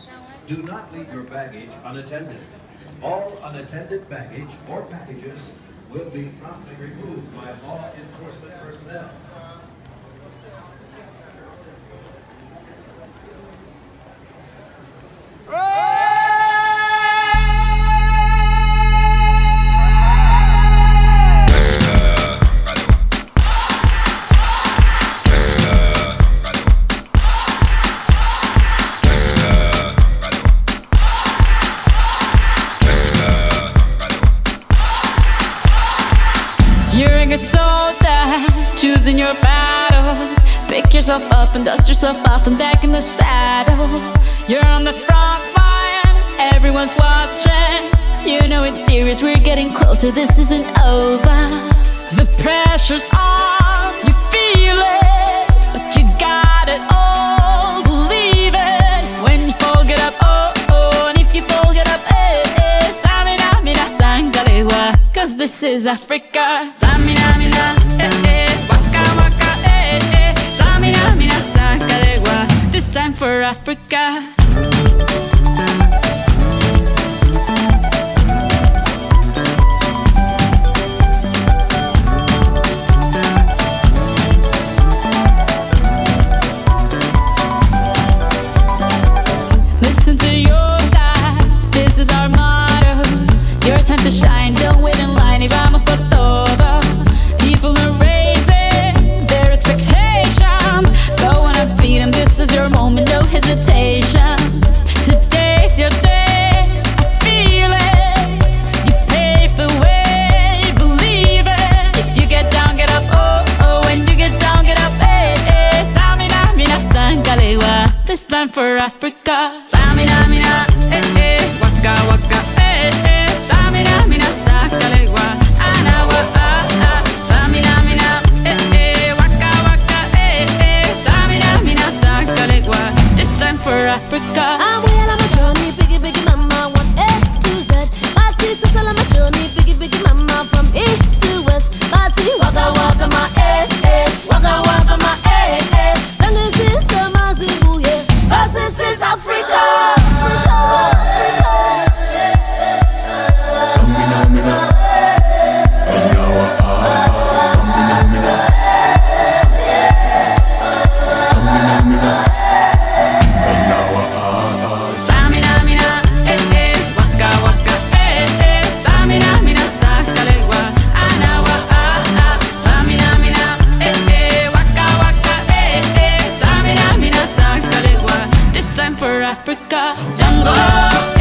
Do not leave your baggage unattended. All unattended baggage or packages will be promptly removed by law enforcement personnel. You're a good soldier, choosing your battles. Pick yourself up and dust yourself off and back in the saddle. You're on the front line, everyone's watching. You know it's serious, we're getting closer, this isn't over. The pressure's on, you feel it, but you got it all, believe it. When you fall, get up, oh, oh, and if you fall, get up, eh, eh. Samina, mina, sangalewa, 'cause this is Africa. Samina, mina, eh, eh, waka, waka, eh, eh. Samina, mina, sangalewa, this time for Africa. Listen to your God, this is our motto. Your time to shine, don't wait in line, y vamos por todo. People are raising their expectations. Go on and feed them, this is your moment, no hesitation. Today's your day, I feel it. You pave the way, believe it. If you get down, get up, oh, oh. When you get down, get up, eh, eh. Samina, mina, sangalewa, this time for Africa. Samina, mina, eh, eh. Waka, waka, eh, eh. Samina, mina, sangalewa, anawa, ah, ah. Samina, mina, eh, eh. Waka, waka, eh, eh. Samina, mina, sangalewa, this time for Africa. I'm well on my journey, biggie, biggie mama, 1 A to Z. My sister's all on my journey, biggie, biggie mama, from east to west. My tea, waka, waka, my eh, eh. Waka, waka, my eh, eh. Sangin' since summer, Zimbabwe, 'cause this is Africa. Samina, mina, anawa, ah, ah. Samina, mina, samina, mina, anawa, ah, ah. Samina, mina, eh, eh. Waka, waka, eh, eh. Samina, mina, sangalewa, anawa, ah, ah. Samina, mina, eh, eh. Waka, waka, eh, eh. Samina, mina, sangalewa, this time for Africa. Jungle.